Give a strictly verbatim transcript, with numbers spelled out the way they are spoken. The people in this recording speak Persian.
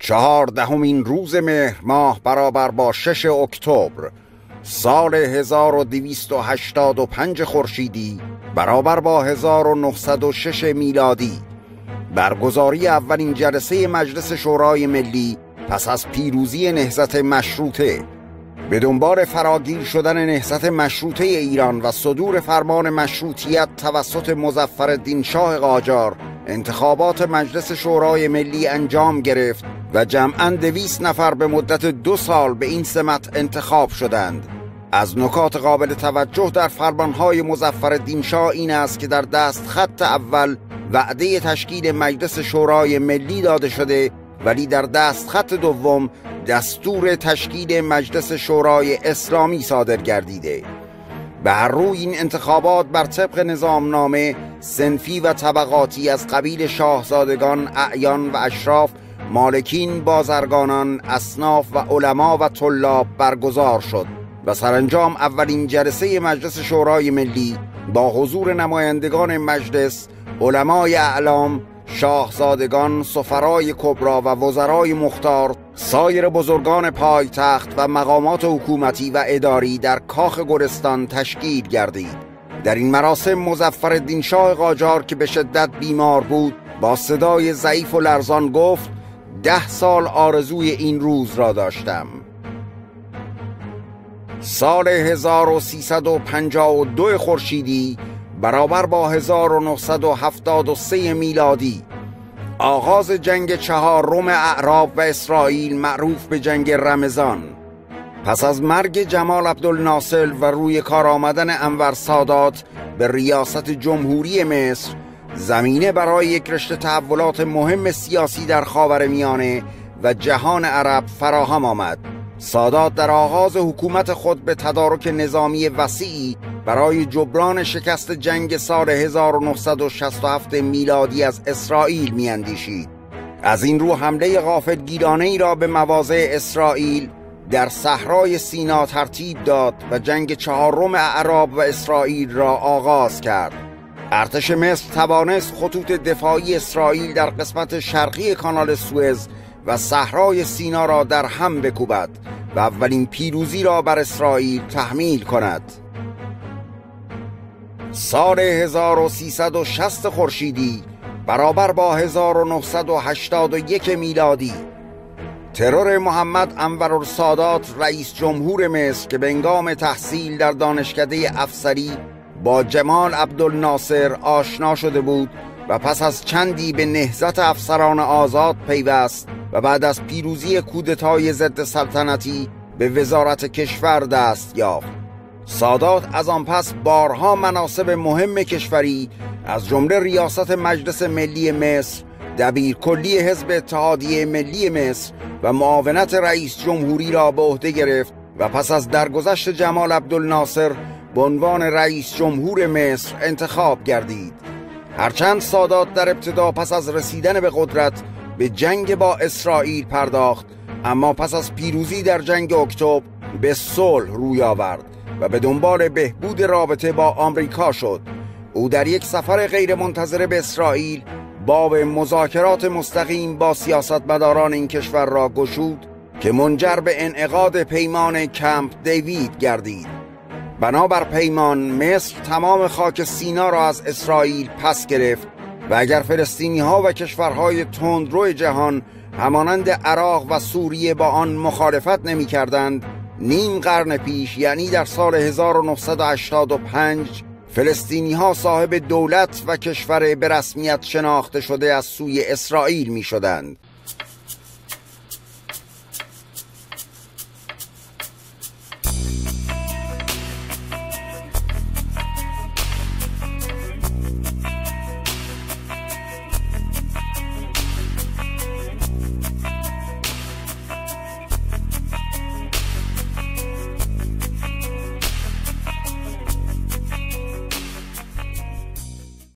چهاردهمین روز مهر ماه برابر با شش اکتبر سال هزار و دویست و هشتاد و پنج خورشیدی برابر با هزار و نهصد و شش میلادی برگزاری اولین جلسه مجلس شورای ملی پس از پیروزی نهضت مشروطه. به دنبال فراگیر شدن نهضت مشروطه ایران و صدور فرمان مشروطیت توسط مظفرالدین شاه قاجار، انتخابات مجلس شورای ملی انجام گرفت و جمعاً دویست نفر به مدت دو سال به این سمت انتخاب شدند. از نکات قابل توجه در فرمانهای مظفرالدین شاه این است که در دست خط اول وعده تشکیل مجلس شورای ملی داده شده، ولی در دست خط دوم دستور تشکیل مجلس شورای اسلامی صادر گردیده. به هر روی این انتخابات بر طبق نظامنامه صنفی و طبقاتی از قبیل شاهزادگان، اعیان و اشراف، مالکین، بازرگانان، اصناف و علما و طلاب برگزار شد و سرانجام اولین جلسه مجلس شورای ملی با حضور نمایندگان مجلس، علمای اعلام، شاهزادگان، سفرای کبرا و وزرای مختار، سایر بزرگان پایتخت و مقامات حکومتی و اداری در کاخ گلستان تشکیل گردید. در این مراسم مظفرالدین شاه قاجار که به شدت بیمار بود با صدای ضعیف و لرزان گفت: ده سال آرزوی این روز را داشتم. سال هزار و سیصد و پنجاه و دو خورشیدی برابر با هزار و نهصد و هفتاد و سه میلادی آغاز جنگ چهارم اعراب و اسرائیل معروف به جنگ رمضان. پس از مرگ جمال عبدالناصر و روی کار آمدن انور سادات به ریاست جمهوری مصر، زمینه برای یک رشته تحولات مهم سیاسی در خاورمیانه و جهان عرب فراهم آمد. سادات در آغاز حکومت خود به تدارک نظامی وسیعی برای جبران شکست جنگ سال هزار و نهصد و شصت و هفت میلادی از اسرائیل میاندیشید. از این رو حمله غافلگیرانه‌ای را به مواضع اسرائیل در صحرای سینا ترتیب داد و جنگ چهارم اعراب و اسرائیل را آغاز کرد. ارتش مصر توانست خطوط دفاعی اسرائیل در قسمت شرقی کانال سوئز و صحرای سینا را در هم بکوبد و اولین پیروزی را بر اسرائیل تحمیل کند. سال هزار و سیصد و شصت خورشیدی برابر با هزار و نهصد و هشتاد و یک میلادی ترور محمد انورالسادات رئیس جمهور مصر که به هنگام تحصیل در دانشکده افسری با جمال عبدالناصر آشنا شده بود و پس از چندی به نهضت افسران آزاد پیوست و بعد از پیروزی کودتای ضد سلطنتی به وزارت کشور دست یافت. سادات از آن پس بارها مناصب مهم کشوری از جمله ریاست مجلس ملی مصر، دبیرکلی حزب اتحادیه ملی مصر و معاونت رئیس جمهوری را به عهده گرفت و پس از درگذشت جمال عبدالناصر به عنوان رئیس جمهور مصر انتخاب گردید. هرچند سادات در ابتدا پس از رسیدن به قدرت به جنگ با اسرائیل پرداخت، اما پس از پیروزی در جنگ اکتبر به صلح روی آورد و به دنبال بهبود رابطه با آمریکا شد. او در یک سفر غیرمنتظره به اسرائیل باب مذاکرات مستقیم با سیاستمداران این کشور را گشود که منجر به انعقاد پیمان کمپ دیوید گردید. بنابر پیمان مصر تمام خاک سینا را از اسرائیل پس گرفت و اگر فلسطینی ها و کشورهای تندرو جهان همانند عراق و سوریه با آن مخالفت نمی کردند، نیم قرن پیش یعنی در سال هزار و نهصد و هشتاد و پنج فلسطینی ها صاحب دولت و کشور به رسمیت شناخته شده از سوی اسرائیل می شدند.